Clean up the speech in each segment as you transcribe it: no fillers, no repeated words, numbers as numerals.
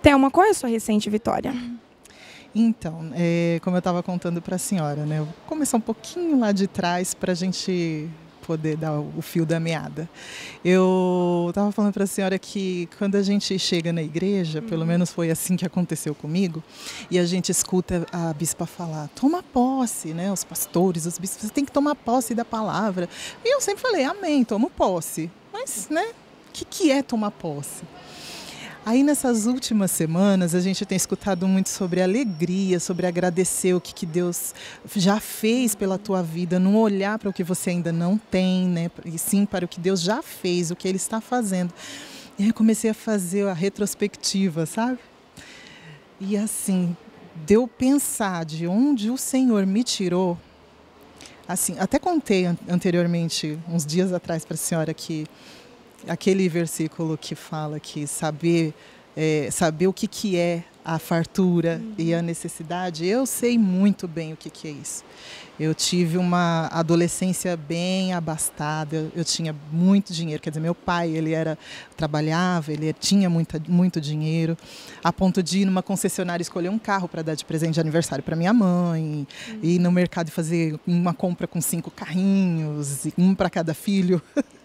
Thelma, qual é a sua recente vitória? Então, como eu estava contando para a senhora, né? Eu vou começar um pouquinho lá de trás para a gente poder dar o fio da meada. Eu estava falando para a senhora que quando a gente chega na igreja, pelo menos foi assim que aconteceu comigo, e a gente escuta a bispa falar, toma posse, né? Os pastores, os bispos, você tem que tomar posse da palavra. E eu sempre falei, amém, tomo posse. Mas, né? O que é tomar posse? Aí nessas últimas semanas a gente tem escutado muito sobre alegria, sobre agradecer o que Deus já fez pela tua vida, não olhar para o que você ainda não tem, né? E sim para o que Deus já fez, o que Ele está fazendo. E aí eu comecei a fazer a retrospectiva, sabe? E assim, de eu pensar de onde o Senhor me tirou, assim, até contei anteriormente, uns dias atrás para a senhora que aquele versículo que fala que saber o que é a fartura e a necessidade, eu sei muito bem o que é isso. Eu tive uma adolescência bem abastada, eu tinha muito dinheiro, quer dizer, meu pai, trabalhava, ele tinha muito dinheiro, a ponto de ir numa concessionária escolher um carro para dar de presente de aniversário para minha mãe, ir no mercado e fazer uma compra com 5 carrinhos, um para cada filho.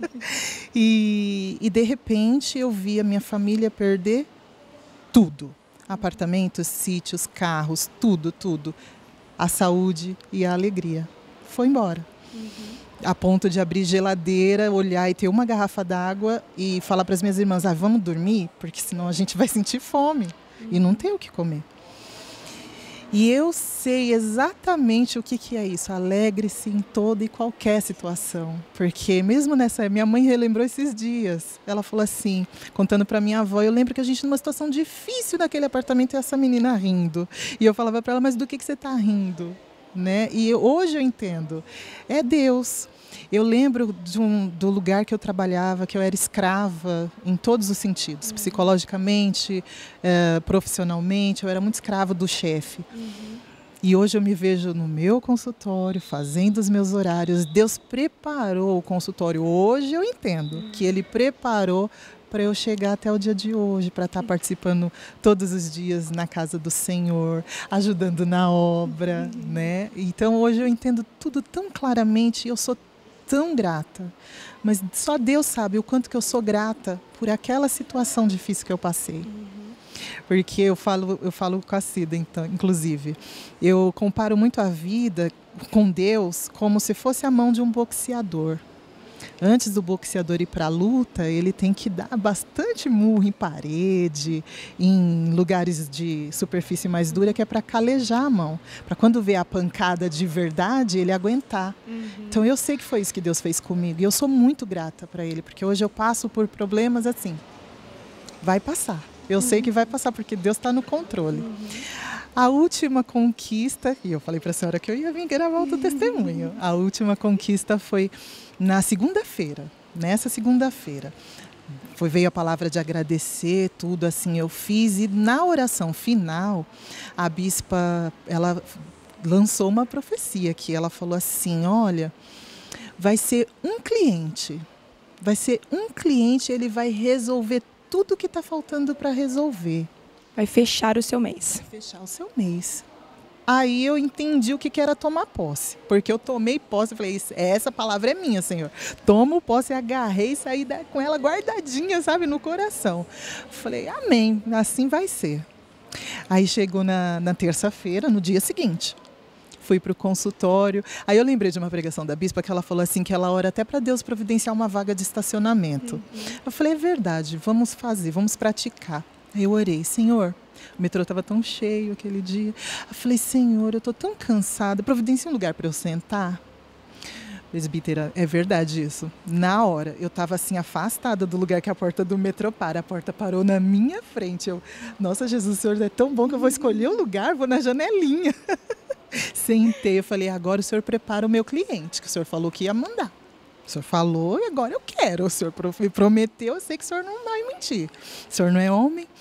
E de repente eu vi a minha família perder tudo. Apartamentos, sítios, carros, tudo. A saúde e a alegria. Foi embora. A ponto de abrir geladeira, olhar e ter uma garrafa d'água e falar para as minhas irmãs, vamos dormir? Porque senão a gente vai sentir fome e não ter o que comer. E eu sei exatamente o que é isso. Alegre-se em toda e qualquer situação. Porque mesmo minha mãe relembrou esses dias. Ela falou assim, contando para minha avó, eu lembro que a gente numa situação difícil naquele apartamento e essa menina rindo. E eu falava para ela, mas do que você está rindo? Né? E hoje eu entendo. É Deus. Eu lembro do lugar que eu trabalhava, que eu era escrava em todos os sentidos. Psicologicamente, profissionalmente, eu era muito escrava do chefe. E hoje eu me vejo no meu consultório, fazendo os meus horários. Deus preparou o consultório. Hoje eu entendo que Ele preparou para eu chegar até o dia de hoje, para estar participando todos os dias na casa do Senhor, ajudando na obra, né? Então hoje eu entendo tudo tão claramente e eu sou tão grata, mas só Deus sabe o quanto que eu sou grata por aquela situação difícil que eu passei. Porque eu falo com a Cida, então, inclusive, eu comparo muito a vida com Deus como se fosse a mão de um boxeador. Antes do boxeador ir para a luta, ele tem que dar bastante murro em parede, em lugares de superfície mais dura, que é para calejar a mão. Para quando vê a pancada de verdade, ele aguentar. Então eu sei que foi isso que Deus fez comigo. E eu sou muito grata para Ele, porque hoje eu passo por problemas assim. Vai passar. Eu sei que vai passar, porque Deus está no controle. A última conquista, e eu falei para a senhora que eu ia vir gravar outro testemunho. A última conquista foi na segunda-feira, nessa segunda-feira. Veio a palavra de agradecer, tudo assim eu fiz. E na oração final, a bispa, ela lançou uma profecia que ela falou assim, olha, vai ser um cliente, ele vai resolver tudo que está faltando para resolver. Vai fechar o seu mês. Vai fechar o seu mês. Aí eu entendi o que era tomar posse. Porque eu tomei posse e falei, essa palavra é minha, Senhor. Tomo posse, agarrei e saí com ela guardadinha, sabe, no coração. Falei, amém, assim vai ser. Aí chegou na terça-feira, no dia seguinte. Fui para o consultório. Aí eu lembrei de uma pregação da bispa que ela falou assim, que ela ora até para Deus providenciar uma vaga de estacionamento. Eu falei, é verdade, vamos fazer, vamos praticar. Aí eu orei, Senhor, o metrô estava tão cheio aquele dia. Eu falei, Senhor, eu estou tão cansada, providencia um lugar para eu sentar. Presbítera, é verdade isso. Na hora, eu estava assim afastada do lugar que a porta do metrô para. A porta parou na minha frente. Nossa, Jesus, o Senhor é tão bom que eu vou escolher o lugar, vou na janelinha. Sentei, eu falei, agora o Senhor prepara o meu cliente, que o Senhor falou que ia mandar. O Senhor falou e agora eu quero. O Senhor me prometeu, eu sei que o Senhor não vai mentir. O Senhor não é homem.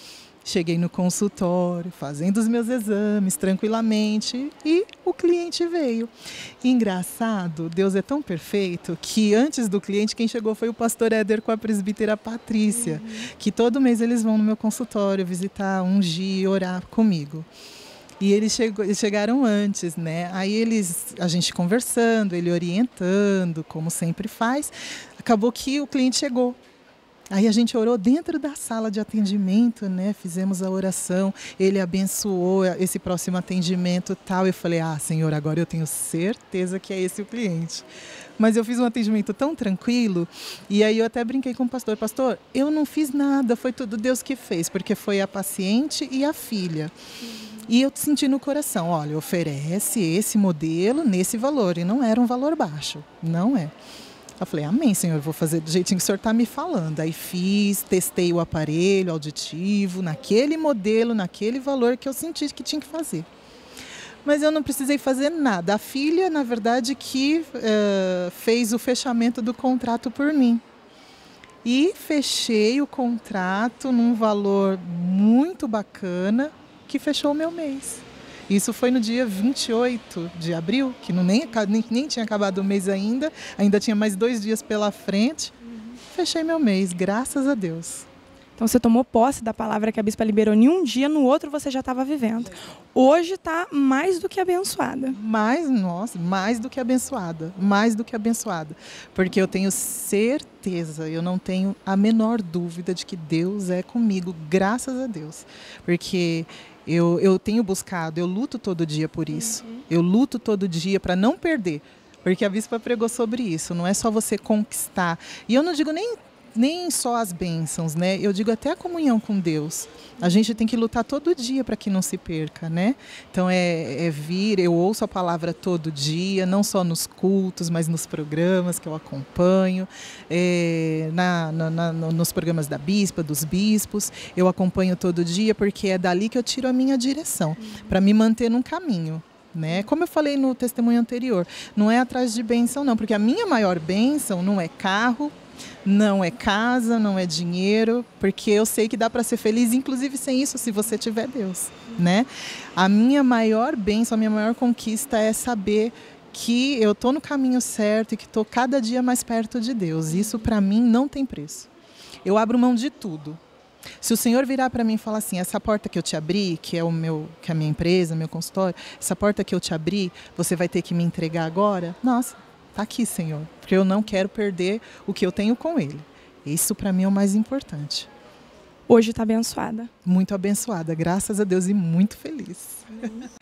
Cheguei no consultório, fazendo os meus exames tranquilamente e o cliente veio. E engraçado, Deus é tão perfeito que antes do cliente quem chegou foi o pastor Éder com a presbítera Patrícia, que todo mês eles vão no meu consultório visitar, ungir, orar comigo. E eles chegaram antes, né? Aí a gente conversando, ele orientando, como sempre faz. Acabou que o cliente chegou. Aí a gente orou dentro da sala de atendimento, né? Fizemos a oração, ele abençoou esse próximo atendimento e tal. Eu falei, Senhor, agora eu tenho certeza que é esse o cliente. Mas eu fiz um atendimento tão tranquilo, e aí eu até brinquei com o pastor. Pastor, eu não fiz nada, foi tudo Deus que fez, porque foi a paciente e a filha. E eu senti no coração, olha, oferece esse modelo nesse valor, e não era um valor baixo, não é. Eu falei, amém, Senhor, eu vou fazer do jeitinho que o Senhor está me falando. Aí testei o aparelho auditivo, naquele modelo, naquele valor que eu senti que tinha que fazer. Mas eu não precisei fazer nada. A filha, na verdade, que fez o fechamento do contrato por mim. E fechei o contrato num valor muito bacana, que fechou o meu mês. Isso foi no dia 28 de abril, que nem tinha acabado o mês ainda tinha mais 2 dias pela frente. Fechei meu mês, graças a Deus. Então você tomou posse da palavra que a bispa liberou em um dia, no outro você já estava vivendo. Hoje está mais do que abençoada. Mais do que abençoada. Mais do que abençoada. Porque eu tenho certeza, eu não tenho a menor dúvida de que Deus é comigo, graças a Deus. Porque eu tenho buscado, eu luto todo dia por isso. Eu luto todo dia para não perder. Porque a bispa pregou sobre isso, não é só você conquistar. E eu não digo nem só as bênçãos, né? Eu digo até a comunhão com Deus. A gente tem que lutar todo dia para que não se perca, né? Então eu ouço a palavra todo dia, não só nos cultos, mas nos programas que eu acompanho, nos programas da bispa, dos bispos, eu acompanho todo dia porque é dali que eu tiro a minha direção, para me manter num caminho. Né? Como eu falei no testemunho anterior, não é atrás de bênção não, porque a minha maior bênção não é carro, não é casa, não é dinheiro, porque eu sei que dá para ser feliz, inclusive sem isso, se você tiver Deus, né? A minha maior bênção, a minha maior conquista é saber que eu estou no caminho certo e que estou cada dia mais perto de Deus. Isso para mim não tem preço. Eu abro mão de tudo. Se o Senhor virar para mim e falar assim, essa porta que eu te abri, que é a minha empresa, meu consultório, essa porta que eu te abri, você vai ter que me entregar agora? Nossa, está aqui, Senhor, porque eu não quero perder o que eu tenho com Ele. Isso para mim é o mais importante. Hoje está abençoada. Muito abençoada, graças a Deus, e muito feliz.